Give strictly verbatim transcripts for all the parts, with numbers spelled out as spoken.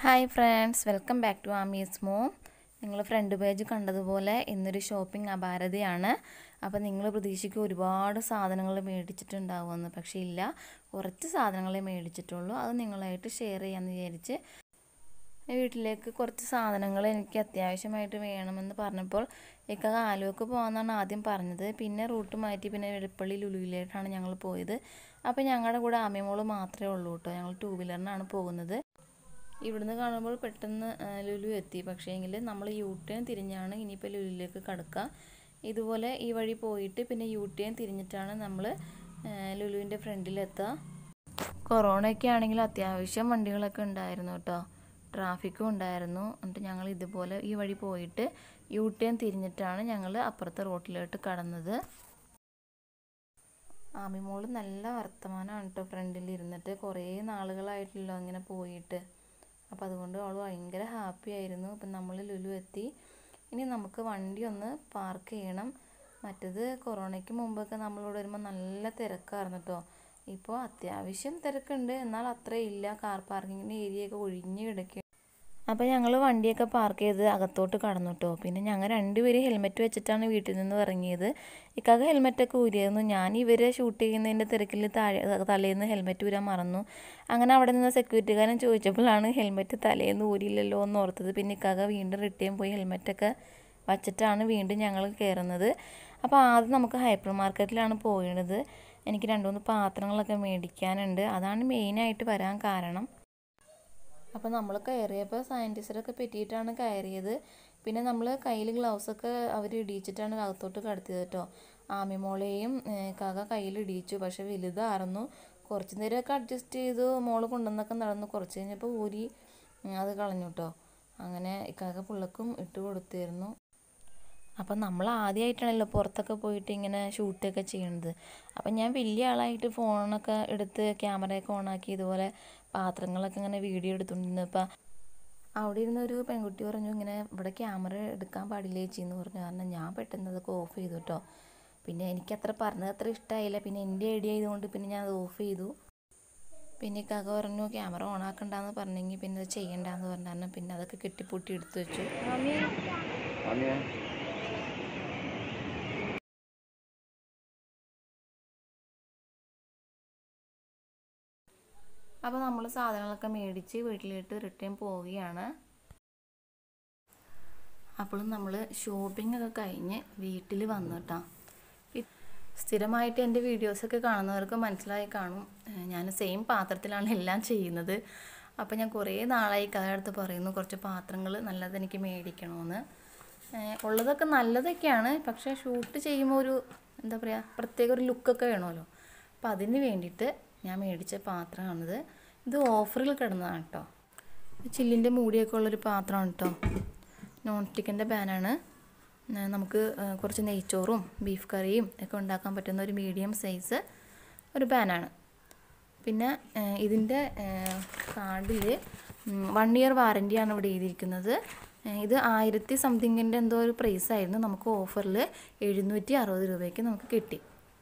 Hi friends, welcome back to Ami's mom. നിങ്ങൾ front page കണ്ടതുപോലെ ഇന്നൊരു ഷോപ്പിംഗ് അപാരതയാണ്. അപ്പോൾ നിങ്ങൾ പ്രതീക്ഷിക്കും ഒരുപാട് സാധനങ്ങൾ മേടിച്ചിട്ടുണ്ടാവുമെന്ന്. പക്ഷേ ഇല്ല, കുറച്ച് സാധനങ്ങളെ മേടിച്ചിട്ടുള്ളൂ. അത് നിങ്ങളായിട്ട് ഷെയർ ചെയ്യാമെന്ന് വിചാരിച്ച് വീട്ടിലേക്ക് കുറച്ച് സാധനങ്ങൾ എനിക്ക് അത്യാവശ്യമായിട്ട് വേണമെന്ന് പറഞ്ഞപ്പോൾ ഇക്ക ആലുവക്ക് പോകാമെന്നാണ് ആദ്യം പറഞ്ഞത്. പിന്നെ റൂട്ട് മാറ്റി പിന്നെ വെളുപ്പള്ളി ലുലുവിലേക്കാണ് ഞങ്ങൾ പോയത്. അപ്പോൾ ഞങ്ങളുടെ കൂടെ ആമിമോള് മാത്രമേ ഉള്ളൂ കേട്ടോ. ഞങ്ങൾ ടൂ വീലറിനാണ് പോകുന്നത്. ഇവിടുന്ന് കാണുമ്പോൾ പെട്ടെന്ന് ലുലു എത്തി. പക്ഷേ എങ്കിൽ നമ്മൾ യു ടേൺ തിരിഞ്ഞാണ് ഇനിയിപ്പോൾ ലുലുവിലേക്ക് കടക്കുക. ഇതുപോലെ ഈ വഴി പോയിട്ട് പിന്നെ യു ടേൺ തിരിഞ്ഞിട്ടാണ് നമ്മൾ ലുലുവിൻ്റെ ഫ്രണ്ടിലെത്തുക. കൊറോണയൊക്കെ ആണെങ്കിൽ അത്യാവശ്യം വണ്ടികളൊക്കെ ഉണ്ടായിരുന്നു കേട്ടോ. ട്രാഫിക്കും ഉണ്ടായിരുന്നു. എന്നിട്ട് ഞങ്ങൾ ഇതുപോലെ ഈ വഴി പോയിട്ട് യു ടേൺ തിരിഞ്ഞിട്ടാണ് ഞങ്ങൾ അപ്പുറത്തെ റോട്ടിലോട്ട് കടന്നത്. ആമിമോള് നല്ല വർത്തമാനമാണ് കേട്ടോ. ഫ്രണ്ടിൽ ഇരുന്നിട്ട് കുറേ നാളുകളായിട്ടല്ലോ ഇങ്ങനെ പോയിട്ട്. അപ്പോൾ അതുകൊണ്ട് അവൾ ഭയങ്കര ഹാപ്പി ആയിരുന്നു. അപ്പം നമ്മൾ ലുലു എത്തി. ഇനി നമുക്ക് വണ്ടി ഒന്ന് പാർക്ക് ചെയ്യണം. മറ്റേത് കൊറോണയ്ക്ക് മുമ്പൊക്കെ നമ്മളിവിടെ വരുമ്പോൾ നല്ല തിരക്കായിരുന്നു കേട്ടോ. ഇപ്പോൾ അത്യാവശ്യം തിരക്കുണ്ട്, എന്നാൽ അത്രയില്ല. കാർ പാർക്കിങ്ങിൻ്റെ ഏരിയയൊക്കെ ഒഴിഞ്ഞ് കിടക്കുക. അപ്പോൾ ഞങ്ങൾ വണ്ടിയൊക്കെ പാർക്ക് ചെയ്ത് അകത്തോട്ട് കടന്നു കേട്ടോ. പിന്നെ ഞങ്ങൾ രണ്ടുപേരും ഹെൽമെറ്റ് വെച്ചിട്ടാണ് വീട്ടിൽ നിന്ന് ഇറങ്ങിയത്. ഇക്കാക്ക് ഹെൽമെറ്റൊക്കെ ഊരിയായിരുന്നു. ഞാൻ ഇവരെ ഷൂട്ട് ചെയ്യുന്നതിൻ്റെ തിരക്കിൽ താഴെ തലേന്ന് ഹെൽമെറ്റ് ഊരാൻ മറന്നു. അങ്ങനെ അവിടെ നിന്ന് സെക്യൂരിറ്റിക്കാരൻ ചോദിച്ചപ്പോഴാണ് ഹെൽമെറ്റ് തലേന്ന് ഊരില്ലല്ലോ എന്ന് ഓർത്തത്. പിന്നെ ഇക്കാക്ക വീണ്ടും റിട്ടേൺ പോയി ഹെൽമെറ്റൊക്കെ വച്ചിട്ടാണ് വീണ്ടും ഞങ്ങൾ കയറുന്നത്. അപ്പോൾ ആദ്യം നമുക്ക് ഹൈപ്പർ മാർക്കറ്റിലാണ് പോയത്. എനിക്ക് രണ്ട് മൂന്ന് പാത്രങ്ങളൊക്കെ മേടിക്കാനുണ്ട്. അതാണ് മെയിനായിട്ട് വരാൻ കാരണം. അപ്പോൾ നമ്മൾ കയറിയപ്പോൾ സാനിറ്റൈസറൊക്കെ പറ്റിയിട്ടാണ് കയറിയത്. പിന്നെ നമ്മൾ കയ്യിൽ ഗ്ലൗസൊക്കെ അവർ ഇടിയിച്ചിട്ടാണ് അകത്തോട്ട് കടത്തിയത് കേട്ടോ. ആമിമോളെയും കാക്ക കയ്യിൽ ഇടിയിച്ചു. പക്ഷെ വലുതായിരുന്നു. കുറച്ച് നേരമൊക്കെ അഡ്ജസ്റ്റ് ചെയ്തു. മോള് കൊണ്ടുവന്നൊക്കെ നടന്നു. കുറച്ച് കഴിഞ്ഞപ്പോൾ ഊരി അത് കളഞ്ഞു കേട്ടോ. അങ്ങനെ ഇക്കാക്ക പിള്ളക്കും ഇട്ട് കൊടുത്തിരുന്നു. അപ്പം നമ്മൾ ആദ്യമായിട്ടാണല്ലോ പുറത്തൊക്കെ പോയിട്ട് ഇങ്ങനെ ഷൂട്ടൊക്കെ ചെയ്യണത്. അപ്പം ഞാൻ വലിയ ആളായിട്ട് ഫോണൊക്കെ എടുത്ത് ക്യാമറയൊക്കെ ഓണാക്കി ഇതുപോലെ പാത്രങ്ങളൊക്കെ ഇങ്ങനെ വീഡിയോ എടുത്തുകൊണ്ടിരുന്നു. അപ്പം അവിടെ ഇരുന്നൊരു പെൺകുട്ടി പറഞ്ഞു, ഇങ്ങനെ ഇവിടെ ക്യാമറ എടുക്കാൻ പാടില്ല ചേച്ചിയെന്ന് പറഞ്ഞു. കാരണം ഞാൻ പെട്ടെന്ന് അതൊക്കെ ഓഫ് ചെയ്തു കേട്ടോ. പിന്നെ എനിക്കത്ര പറഞ്ഞത് അത്ര ഇഷ്ടമായില്ല. പിന്നെ എൻ്റെ ഐഡിയ ആയതുകൊണ്ട് പിന്നെ ഞാൻ അത് ഓഫ് ചെയ്തു. പിന്നെ ഇക്കാക്ക പറഞ്ഞു ക്യാമറ ഓൺ ആക്കണ്ടെന്ന് പറഞ്ഞെങ്കിൽ പിന്നെ അത് ചെയ്യണ്ടെന്ന് പറഞ്ഞു. പിന്നെ അതൊക്കെ കെട്ടിപ്പൊട്ടി എടുത്തു വെച്ചു. അപ്പോൾ നമ്മൾ സാധനങ്ങളൊക്കെ മേടിച്ച് വീട്ടിലിട്ട് റിട്ടേൺ പോവുകയാണ്. അപ്പോഴും നമ്മൾ ഷോപ്പിംഗ് ഒക്കെ കഴിഞ്ഞ് വീട്ടിൽ വന്നു കേട്ടോ. സ്ഥിരമായിട്ട് എൻ്റെ വീഡിയോസൊക്കെ കാണുന്നവർക്ക് മനസ്സിലായി കാണും, ഞാൻ സെയിം പാത്രത്തിലാണ് എല്ലാം ചെയ്യുന്നത്. അപ്പോൾ ഞാൻ കുറേ നാളായി കാലടുത്ത് പറയുന്നു കുറച്ച് പാത്രങ്ങൾ നല്ലത് എനിക്ക് മേടിക്കണമെന്ന്. ഉള്ളതൊക്കെ നല്ലതൊക്കെയാണ്, പക്ഷേ ഷൂട്ട് ചെയ്യുമ്പോൾ ഒരു എന്താ പറയുക പ്രത്യേക ഒരു ലുക്കൊക്കെ വേണമല്ലോ. അപ്പോൾ അതിന് വേണ്ടിയിട്ട് ഞാൻ മേടിച്ച പാത്രമാണിത്. ഇത് ഓഫറിൽ കിടന്നതാണ് കേട്ടോ. ചില്ലിൻ്റെ മൂടിയൊക്കെ ഉള്ളൊരു പാത്രമാണ് കേട്ടോ. നോൺ സ്റ്റിക്കിൻ്റെ പാനാണ്. നമുക്ക് കുറച്ച് നെയ്ച്ചോറും ബീഫ് കറിയും ഒക്കെ ഉണ്ടാക്കാൻ പറ്റുന്ന ഒരു മീഡിയം സൈസ് ഒരു പാനാണ്. പിന്നെ ഇതിൻ്റെ കാർഡിൽ വൺ ഇയർ വാറൻറ്റിയാണ് ഇവിടെ എഴുതിയിരിക്കുന്നത്. ഇത് ആയിരത്തി സംതിങ്ങിൻ്റെ എന്തോ ഒരു പ്രൈസായിരുന്നു. നമുക്ക് ഓഫറിൽ എഴുന്നൂറ്റി അറുപത് രൂപയ്ക്ക് നമുക്ക് കിട്ടി.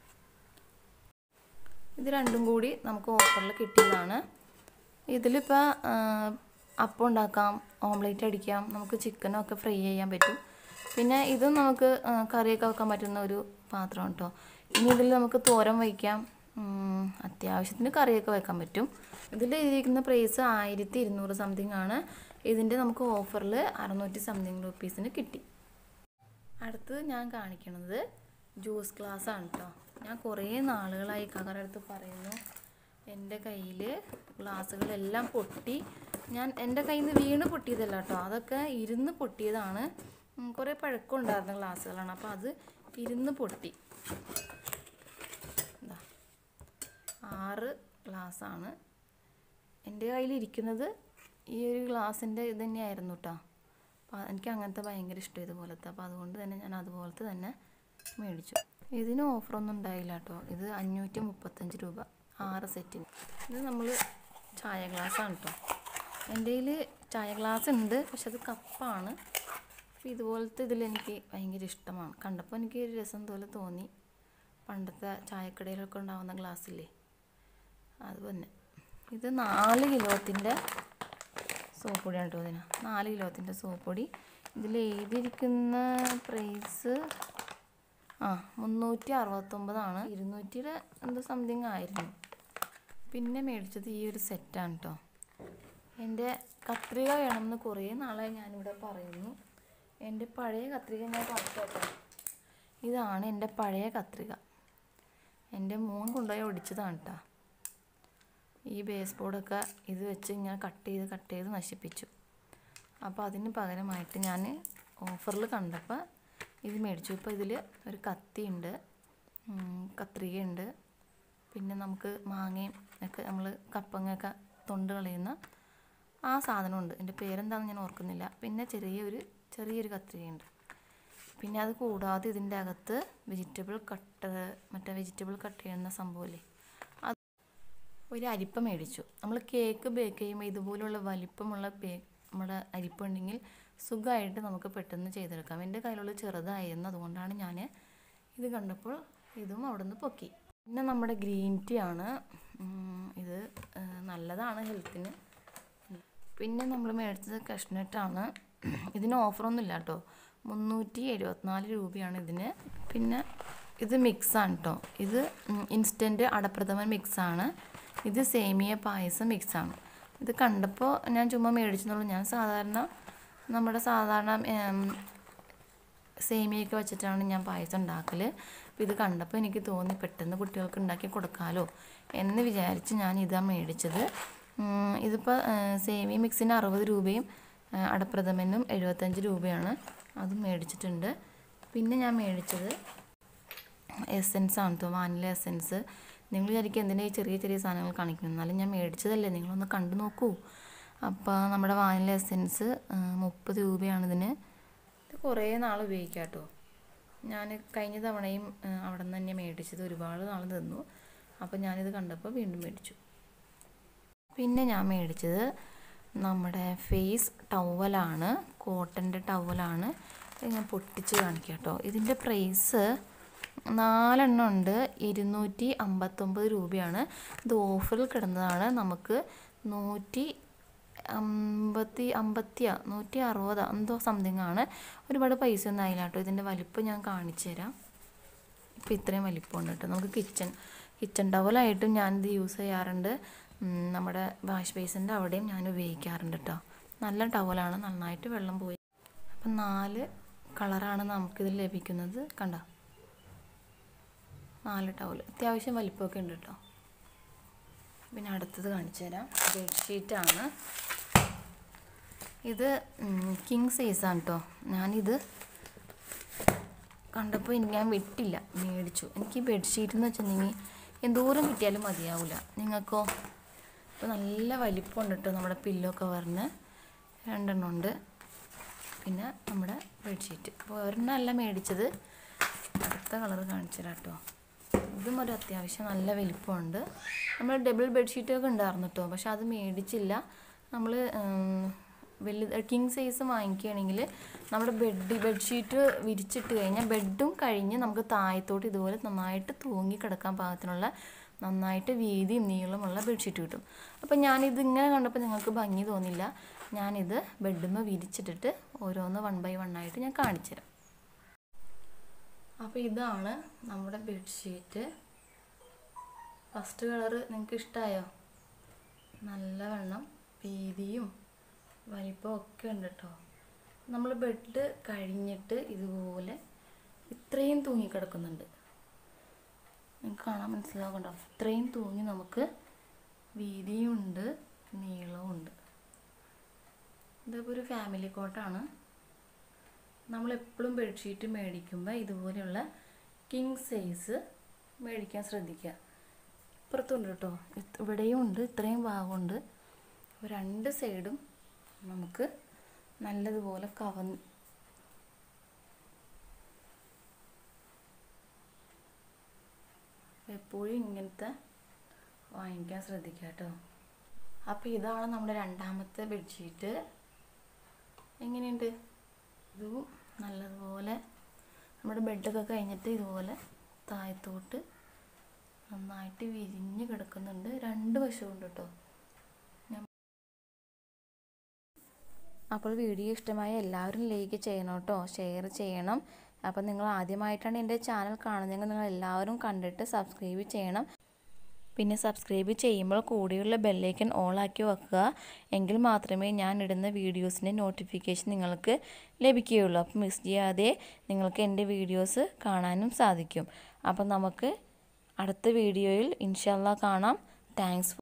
ഇത് രണ്ടും കൂടി നമുക്ക് ഓഫറിൽ കിട്ടിയതാണ്. ഇതിലിപ്പോൾ അപ്പം ഉണ്ടാക്കാം, ഓംലേറ്റ് അടിക്കാം, നമുക്ക് ചിക്കനൊക്കെ ഫ്രൈ ചെയ്യാൻ പറ്റും. പിന്നെ ഇത് നമുക്ക് കറിയൊക്കെ വെക്കാൻ പറ്റുന്ന ഒരു പാത്രം കേട്ടോ. ഇനി ഇതിൽ നമുക്ക് തോരൻ വയ്ക്കാം, അത്യാവശ്യത്തിന് കറിയൊക്കെ വെക്കാൻ പറ്റും. ഇതിൽ ഇരിക്കുന്ന പ്രൈസ് ആയിരത്തി ഇരുന്നൂറ് സംതിങ് ആണ്. ഇതിൻ്റെ നമുക്ക് ഓഫറിൽ അറുന്നൂറ്റി സംതിങ് റുപ്പീസിന് കിട്ടി. അടുത്തത് ഞാൻ കാണിക്കുന്നത് ജ്യൂസ് ഗ്ലാസ്സാണ് കേട്ടോ. ഞാൻ കുറേ നാളുകളായി കാക്കയുടെ അടുത്ത് പറയുന്നു, എൻ്റെ കയ്യിൽ ഗ്ലാസ്സുകളെല്ലാം പൊട്ടി. ഞാൻ എൻ്റെ കയ്യിൽ നിന്ന് വീണ് പൊട്ടിയതല്ല കേട്ടോ, അതൊക്കെ ഇരുന്ന് പൊട്ടിയതാണ്. കുറേ പഴക്കമുണ്ടായിരുന്ന ഗ്ലാസ്സുകളാണ്. അപ്പോൾ അത് ഇരുന്ന് പൊട്ടി. എന്താ ആറ് ഗ്ലാസ്സാണ് എൻ്റെ കയ്യിലിരിക്കുന്നത്. ഈ ഒരു ഗ്ലാസിൻ്റെ ഇത് തന്നെയായിരുന്നു കേട്ടോ. അപ്പോൾ എനിക്ക് അങ്ങനത്തെ ഭയങ്കര ഇഷ്ടം ഇതുപോലത്തെ. അപ്പോൾ അതുകൊണ്ട് തന്നെ ഞാൻ അതുപോലത്തെ തന്നെ മേടിച്ചു. ഇതിന് ഓഫറൊന്നും ഉണ്ടായില്ല കേട്ടോ. ഇത് അഞ്ഞൂറ്റി മുപ്പത്തഞ്ച് രൂപ ആറ് സെറ്റിന്. ഇത് നമ്മൾ ചായ ഗ്ലാസ്സാണ് കേട്ടോ. എൻ്റെ കയ്യിൽ ചായ ഗ്ലാസ് ഉണ്ട്, പക്ഷെ അത് കപ്പാണ്. അപ്പോൾ ഇതുപോലത്തെ ഇതിലെനിക്ക് ഭയങ്കര ഇഷ്ടമാണ്. കണ്ടപ്പോൾ എനിക്ക് ഒരു രസം പോലെ തോന്നി. പണ്ടത്തെ ചായക്കടയിലൊക്കെ ഉണ്ടാകുന്ന ഗ്ലാസ്സില്ലേ, അത് തന്നെ. ഇത് നാല് കിലോത്തിൻ്റെ സോപ്പ് പൊടിയാണ് കേട്ടോ ഇതിന്. നാല് കിലോത്തിൻ്റെ സോപ്പ് പൊടി. ഇതിൽ എഴുതിയിരിക്കുന്ന പ്രൈസ് ആ മുന്നൂറ്റി അറുപത്തൊമ്പതാണ്. ഇരുന്നൂറ്റിയുടെ എന്തോ സംതിങ് ആയിരുന്നു. പിന്നെ മേടിച്ചത് ഈ ഒരു സെറ്റാണ് കേട്ടോ. എൻ്റെ കത്രിക വേണമെന്ന് കുറേ നാളായി ഞാനിവിടെ പറയുന്നു. എൻ്റെ പഴയ കത്രിക ഞാൻ പറഞ്ഞോട്ടെ. ഇതാണ് എൻ്റെ പഴയ കത്രിക. എൻ്റെ മോൻ കൊണ്ടുപോയി ഒടിച്ചതാണ് കേട്ടോ. ഈ ബേസ് ബോർഡൊക്കെ ഇത് വെച്ച് ഇങ്ങനെ കട്ട് ചെയ്ത് കട്ട് ചെയ്ത് നശിപ്പിച്ചു. അപ്പോൾ അതിന് പകരമായിട്ട് ഞാൻ ഓഫറിൽ കണ്ടപ്പോൾ ഇത് മേടിച്ചു. ഇപ്പോൾ ഇതിൽ ഒരു കത്തിയുണ്ട്, കത്രികയുണ്ട്, പിന്നെ നമുക്ക് മാങ്ങയും ഒക്കെ നമ്മൾ കപ്പങ്ങയൊക്കെ തൊണ്ട് കളയുന്ന ആ സാധനമുണ്ട്. എൻ്റെ പേരെന്താണെന്ന് ഞാൻ ഓർക്കുന്നില്ല. പിന്നെ ചെറിയൊരു ചെറിയൊരു കത്രികയുണ്ട്. പിന്നെ അത് കൂടാതെ ഇതിൻ്റെ അകത്ത് വെജിറ്റബിൾ കട്ട്, മറ്റേ വെജിറ്റബിൾ കട്ട് ചെയ്യുന്ന സംഭവമില്ലേ, അത് ഒരു അരിപ്പ മേടിച്ചു. നമ്മൾ കേക്ക് ബേക്ക് ചെയ്യുമ്പോൾ ഇതുപോലുള്ള വലിപ്പമുള്ള ബേ നമ്മുടെ അരിപ്പ ഉണ്ടെങ്കിൽ സുഖമായിട്ട് നമുക്ക് പെട്ടെന്ന് ചെയ്തെടുക്കാം. എൻ്റെ കയ്യിലുള്ള ചെറുതായിരുന്നു, അതുകൊണ്ടാണ് ഞാൻ ഇത് കണ്ടപ്പോൾ ഇതും അവിടെ നിന്ന് പൊക്കി. പിന്നെ നമ്മുടെ ഗ്രീൻ ടീ ആണ്. ഇത് നല്ലതാണ് ഹെൽത്തിന്. പിന്നെ നമ്മൾ മേടിച്ചത് കഷ്നട്ടാണ്. ഇതിന് ഓഫറൊന്നുമില്ല കേട്ടോ. മുന്നൂറ്റി എഴുപത്തിനാല് രൂപയാണ് ഇതിന്. പിന്നെ ഇത് മിക്സാണ് കേട്ടോ. ഇത് ഇൻസ്റ്റൻറ്റ് അടപ്രഥമൻ മിക്സാണ്. ഇത് സേമിയ പായസം മിക്സാണ്. ഇത് കണ്ടപ്പോൾ ഞാൻ ചുമ്മാ മേടിച്ചെന്നുള്ളൂ. ഞാൻ സാധാരണ നമ്മുടെ സാധാരണ സേമിയൊക്കെ വെച്ചിട്ടാണ് ഞാൻ പായസം ഉണ്ടാക്കൽ. അപ്പോൾ ഇത് കണ്ടപ്പോൾ എനിക്ക് തോന്നി പെട്ടെന്ന് കുട്ടികൾക്ക് ഉണ്ടാക്കി കൊടുക്കാമല്ലോ എന്ന് വിചാരിച്ച് ഞാൻ ഇതാണ് മേടിച്ചത്. ഇതിപ്പോൾ സേമിയ മിക്സിന് അറുപത് രൂപയും അടപ്രഥമനും എഴുപത്തഞ്ച് രൂപയാണ്. അതും മേടിച്ചിട്ടുണ്ട്. പിന്നെ ഞാൻ മേടിച്ചത് എസെൻസ് ആണ് കേട്ടോ, വാനില എസെൻസ്. നിങ്ങൾ വിചാരിക്കും എന്തിനാ ഈ ചെറിയ ചെറിയ സാധനങ്ങൾ കാണിക്കുന്നത്, എന്നാലും ഞാൻ മേടിച്ചതല്ലേ, നിങ്ങളൊന്ന് കണ്ടു നോക്കൂ. അപ്പോൾ നമ്മുടെ വാനില എസെൻസ് മുപ്പത് രൂപയാണ് ഇതിന്. ഇത് കുറേ നാൾ ഉപയോഗിക്കാം കേട്ടോ. ഞാൻ കഴിഞ്ഞ തവണയും അവിടെ നിന്ന് തന്നെ മേടിച്ചത്, ഒരുപാട് നാൾ തന്നു. അപ്പോൾ ഞാനിത് കണ്ടപ്പോൾ വീണ്ടും മേടിച്ചു. പിന്നെ ഞാൻ മേടിച്ചത് നമ്മുടെ ഫേസ് ടവലാണ്, കോട്ടൻ്റെ ടവലാണ്. ഞാൻ പൊട്ടിച്ച് കാണിക്കാം കേട്ടോ. ഇതിൻ്റെ പ്രൈസ് നാലെണ്ണം ഉണ്ട്, ഇരുന്നൂറ്റി അമ്പത്തൊമ്പത് രൂപയാണ്. ഇത് ഓഫറിൽ കിടന്നതാണ്. നമുക്ക് നൂറ്റി അമ്പത്തി അമ്പത്തിയാ നൂറ്റി അറുപതാ എന്തോ സംതിങ് ആണ്. ഒരുപാട് പൈസ ഒന്നും ആയില്ല കേട്ടോ. ഇതിൻ്റെ വലിപ്പം ഞാൻ കാണിച്ചു തരാം. ഇപ്പോൾ ഇത്രയും വലിപ്പമുണ്ട് കേട്ടോ. നമുക്ക് കിച്ചൺ കിച്ചൺ ടവലായിട്ടും ഞാനിത് യൂസ് ചെയ്യാറുണ്ട്. നമ്മുടെ വാഷ് ബേസിൻ്റെ അവിടെയും ഞാൻ ഉപയോഗിക്കാറുണ്ട് കേട്ടോ. നല്ല ടവലാണ്, നന്നായിട്ട് വെള്ളം പോയി. അപ്പം നാല് കളറാണ് നമുക്കിതിൽ ലഭിക്കുന്നത്. കണ്ടോ, നാല് ടവൽ അത്യാവശ്യം വലിപ്പമൊക്കെ ഉണ്ട് കേട്ടോ. പിന്നെ അടുത്തത് കാണിച്ചു തരാം. ബെഡ്ഷീറ്റാണ്. ഇത് കിങ് സൈസാണ് കേട്ടോ. ഞാനിത് കണ്ടപ്പോൾ എനിക്ക് ഞാൻ വിട്ടില്ല, മേടിച്ചു. എനിക്ക് ബെഡ്ഷീറ്റ് എന്ന് വെച്ചിട്ടുണ്ടെങ്കിൽ എന്തോരം കിട്ടിയാലും മതിയാവില്ല. നിങ്ങൾക്കോ? ഇപ്പോൾ നല്ല വലിപ്പമുണ്ട് കേട്ടോ. നമ്മുടെ പില്ലോ കവറിന് രണ്ടെണ്ണം ഉണ്ട്. പിന്നെ നമ്മുടെ ബെഡ്ഷീറ്റ്. അപ്പോൾ ഒരെണ്ണമല്ല മേടിച്ചത്. അടുത്ത കളർ കാണിച്ചു തരാം കേട്ടോ. ഇതും ഒരു അത്യാവശ്യം നല്ല വലിപ്പമുണ്ട്. നമ്മൾ ഡബിൾ ബെഡ്ഷീറ്റൊക്കെ ഉണ്ടായിരുന്നു കേട്ടോ, പക്ഷെ അത് മേടിച്ചില്ല. നമ്മൾ വലിയ കിങ് സൈസ് വാങ്ങിക്കുകയാണെങ്കിൽ നമ്മുടെ ബെഡ് ബെഡ്ഷീറ്റ് വിരിച്ചിട്ട് കഴിഞ്ഞാൽ ബെഡും കഴിഞ്ഞ് നമുക്ക് താഴത്തോട്ട് ഇതുപോലെ നന്നായിട്ട് തൂങ്ങി കിടക്കാൻ പാകത്തിനുള്ള നന്നായിട്ട് വീതിയും നീളമുള്ള ബെഡ്ഷീറ്റ് കിട്ടും. അപ്പം ഞാനിത് ഇങ്ങനെ കണ്ടപ്പോൾ നിങ്ങൾക്ക് ഭംഗി തോന്നില്ല. ഞാനിത് ബെഡുമ്മ വിരിച്ചിട്ടിട്ട് ഓരോന്ന് വൺ ബൈ വൺ ആയിട്ട് ഞാൻ കാണിച്ചു തരാം. അപ്പോൾ ഇതാണ് നമ്മുടെ ബെഡ്ഷീറ്റ്. ഫസ്റ്റ് കളറ് നിങ്ങൾക്ക് ഇഷ്ടമായോ? നല്ല വണ്ണം വീതിയും വലിപ്പവും ഒക്കെ ഉണ്ട് കേട്ടോ. നമ്മൾ ബെഡ് കഴിഞ്ഞിട്ട് ഇതുപോലെ ഇത്രയും തൂങ്ങി കിടക്കുന്നുണ്ട്. നിങ്ങൾക്ക് കാണാൻ മനസ്സിലാകണ്ടോ? ഇത്രയും തൂങ്ങി നമുക്ക് വീതിയും ഉണ്ട് നീളവും ഉണ്ട്. ഇതിപ്പോൾ ഒരു ഫാമിലി കോട്ടാണ്. നമ്മളെപ്പോഴും ബെഡ്ഷീറ്റ് മേടിക്കുമ്പോൾ ഇതുപോലെയുള്ള കിങ് സൈസ് മേടിക്കാൻ ശ്രദ്ധിക്കുക. ഇപ്പുറത്തുണ്ട് കേട്ടോ, ഇവിടെയും ഉണ്ട്, ഇത്രയും ഭാഗമുണ്ട്. രണ്ട് സൈഡും നമുക്ക് നല്ലതുപോലെ കവന്ന് എപ്പോഴും ഇങ്ങനത്തെ വാങ്ങിക്കാൻ ശ്രദ്ധിക്കുക കേട്ടോ. അപ്പോൾ ഇതാണ് നമ്മുടെ രണ്ടാമത്തെ ബെഡ്ഷീറ്റ്. എങ്ങനെയുണ്ട്? ഇതും നല്ലതുപോലെ നമ്മുടെ ബെഡൊക്കെ കഴിഞ്ഞിട്ട് ഇതുപോലെ താഴത്തോട്ട് നന്നായിട്ട് വിരിഞ്ഞ് കിടക്കുന്നുണ്ട്. രണ്ട് വശമുണ്ട് കേട്ടോ. അപ്പോൾ വീഡിയോ ഇഷ്ടമായ എല്ലാവരും ലൈക്ക് ചെയ്യണം കേട്ടോ, ഷെയർ ചെയ്യണം. അപ്പോൾ നിങ്ങൾ ആദ്യമായിട്ടാണ് എൻ്റെ ചാനൽ കാണുന്നതെങ്കിൽ നിങ്ങൾ എല്ലാവരും കണ്ടിട്ട് സബ്സ്ക്രൈബ് ചെയ്യണം. പിന്നെ സബ്സ്ക്രൈബ് ചെയ്യുമ്പോൾ കൂടെയുള്ള ബെല്ലൈക്കൺ ഓൾ ആക്കി വെക്കുക. എങ്കിൽ മാത്രമേ ഞാൻ ഇടുന്ന വീഡിയോസിൻ്റെ നോട്ടിഫിക്കേഷൻ നിങ്ങൾക്ക് ലഭിക്കുകയുള്ളൂ. അപ്പോൾ മിസ് ചെയ്യാതെ നിങ്ങൾക്ക് എൻ്റെ വീഡിയോസ് കാണാനും സാധിക്കും. അപ്പോൾ നമുക്ക് അടുത്ത വീഡിയോയിൽ ഇൻഷാ അല്ലാഹ് കാണാം. താങ്ക്സ്.